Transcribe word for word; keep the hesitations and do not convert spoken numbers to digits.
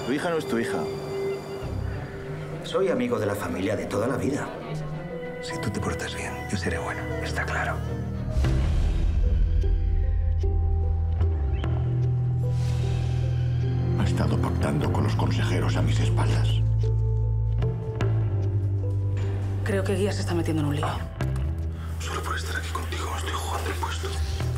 Tu hija no es tu hija. Soy amigo de la familia de toda la vida. Si tú te portas bien, yo seré bueno, está claro. Ha estado pactando con los consejeros a mis espaldas. Creo que Guía se está metiendo en un lío. Solo por estar aquí contigo me estoy jugando el puesto.